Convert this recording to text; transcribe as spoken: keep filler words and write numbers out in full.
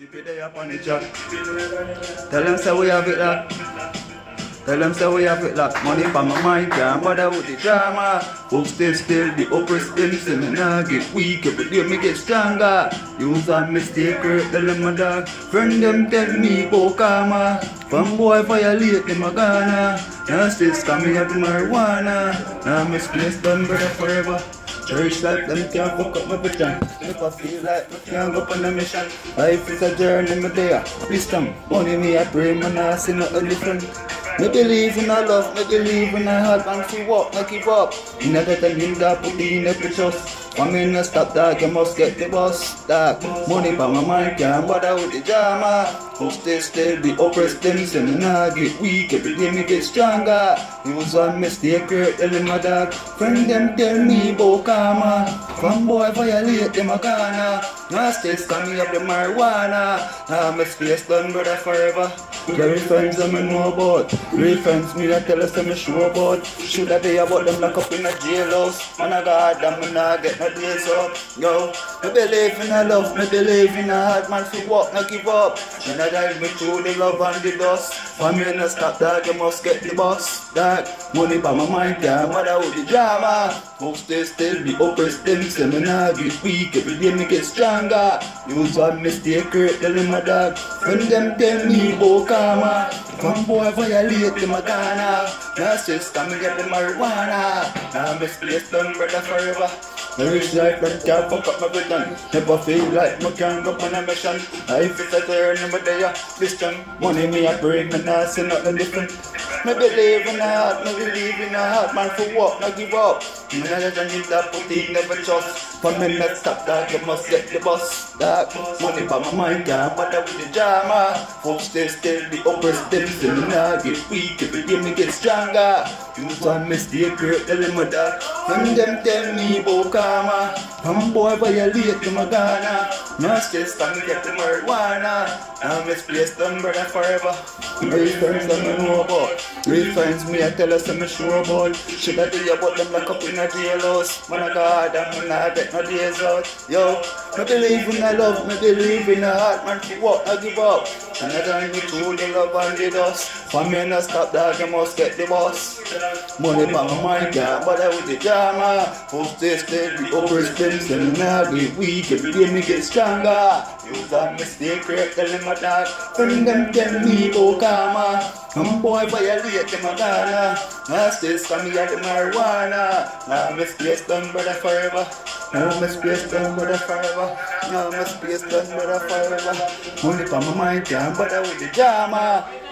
Keep it there up on the chat. Tell them say we have it locked. Tell them say we have it locked. Money for my mind, can't bother with the drama. Hope stay still, the oppressed them say me nah get weak. Every day me get stronger. Use and mistake, hurt tell them my dog. Friend them tell me about karma. From boy violate them a gonna. Now still scam me up the marijuana. Now misplace done brother forever. Church life, them can't fuck up my vision. If I feel like I can't go on a mission. Life is a journey, me there. Wisdom, money me I pray, man I see nothing different. Me believe in a love, me believe in a heart, and free walk, not give up. In a better than that, put in the trust. Come in and stop that, you must get the boss. That money for my mind, can't bother with the drama. Who stay still, the oppressed them, say me nah get weak. Every day me get stronger. Use one mistake, hurt tell them my dog. Friend them tell me about karma. From boy violate them a gonna. Now stay scammy up the marijuana. Now my space done brother forever. Carry friends them I know about. Real friends me that tell us them I sure about. Should I be about them lock up in a jailhouse? Man I got them and I get no days up. Yo, me believe in a love, me believe in a heart. Man fi walk, not give up. Me not dive me through the love and the dust. For me no stop dog, you must get the boss. Dog, money by my mind, can't bother with the drama. Hope stay still, the oppressed them, say me nah get weak. Every day me get stronger. Use one mistake, hurt tell them my dog. Friend them tell me about karma. From boy violate them a gonna. Now sister me get the marijuana. Now me place done brother forever. I rich life that can't fuck up my vision. Never feel like me can't go on a mission. Life is a journey, but they are listen. Money me a bring, me nah see nothing different. Me believe in a heart, me believe in a heart. Man for walk, not give up. Me nah just need that put in, never trust. For me not stop that, you must get the boss. That money for my mind, can't bother with the drama. Folks stay still, the oppressed them, say me nah get weak. Every day me get stronger. Use one mistake, hurt tell them my dog. When them tell me about karma. Some boy violate them a gonna. Now stay stand me get the marijuana. Now misplaced done brother forever. Real friends them I know about. Real friends me I tell us I'm sure about. Should I tell you about them lock up in a jailhouse? Man I got them and I get no days out. Yo, me believe in a love, me believe in a heart. Man fi walk, I give up. And I don't need to the love and the dust. For me no stop dog, you must get the boss. Money for my mind, can't bother with the drama. Who stay still, the oppressed them, say me nah get weak. Every day me get stronger. Use that mistake, hurt tell them my dog. Friend them tell me about karma. Some boy violate them a gonna. Now stay scammy at the marijuana. Now my space done brother forever. Now my space done brother forever. Now my space done brother forever. Money for my mind, can't bother with the drama.